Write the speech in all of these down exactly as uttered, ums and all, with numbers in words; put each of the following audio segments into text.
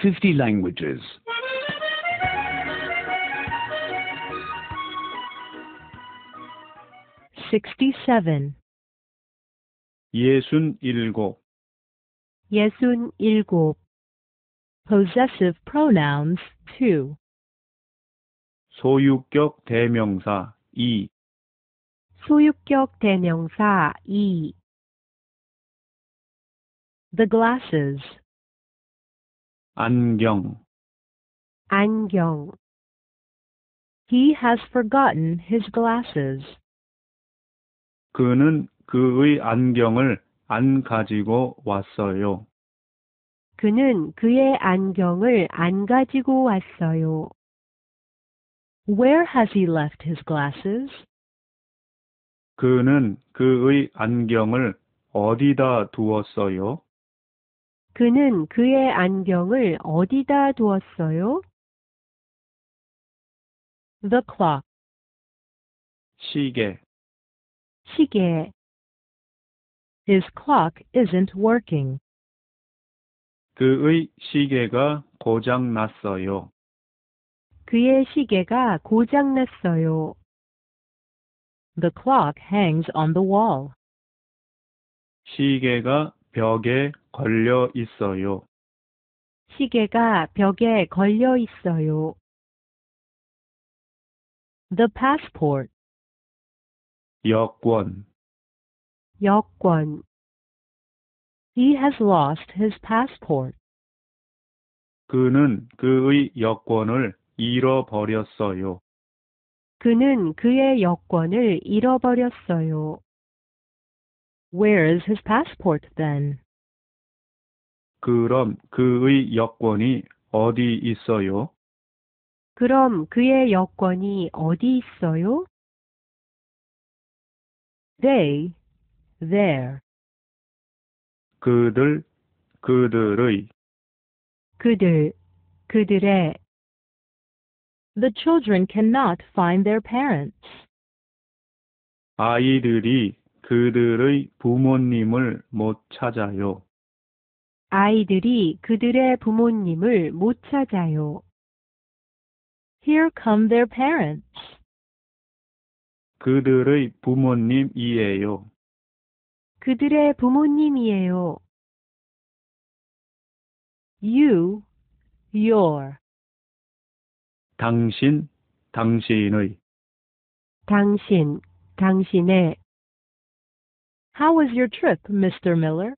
fifty languages. sixty-seven. 예순일곱. 예순일곱. Possessive pronouns two. 소유격 대명사 이. 소유격 대명사 이. The glasses. 안경. 안경. He has forgotten his glasses. 그는 그의 안경을 안 가지고 왔어요. 그는 그의 안경을 안 가지고 왔어요. Where has he left his glasses? 그는 그의 안경을 어디다 두었어요? 그는 그의 안경을 어디다 두었어요? The clock. 시계. 시계. His clock isn't working. 그의 시계가 고장 났어요. 그의 시계가 고장 났어요. The clock hangs on the wall. 시계가 벽에 걸려 있어요. 시계가 벽에 걸려 있어요. The passport. 여권. 여권. He has lost his passport. 그는 그의 여권을 잃어버렸어요. 그는 그의 여권을 잃어버렸어요. Where is his passport then? 그럼 그의 여권이 어디 있어요? 그럼 그의 여권이 어디 있어요? They, there. 그들, 그들의. 그들, 그들의. The children cannot find their parents. 아이들이 그들의 부모님을 못 찾아요. 아이들이 그들의 부모님을 못 찾아요. Here come their parents. 그들의 부모님이에요. 그들의 부모님이에요. You, your. 당신, 당신의. 당신, 당신의. How was your trip, Mister Miller?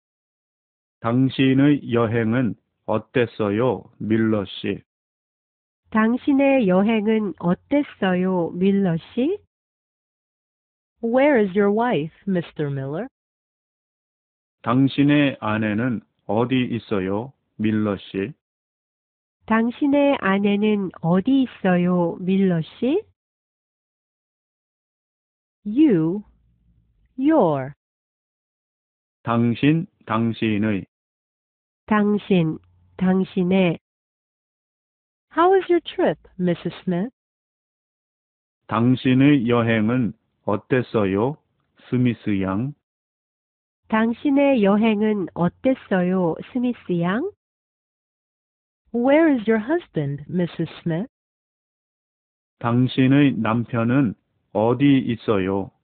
당신의 여행은 어땠어요, 밀러 씨? 당신의 여행은 어땠어요, 밀러 씨? Where is your wife, Mister Miller? 당신의 아내는 어디 있어요, 밀러 씨? 당신의 아내는 어디 있어요, 밀러 씨? You, your. 당신, 당신의. 당신, 당신의. How was your trip, Missus Smith? 당신의 여행은 어땠어요, 스미스 양? 당신의 여행은 어땠어요, 스미스 양? Where is your husband, Missus Smith? 당신의 남편은 어디 있어요,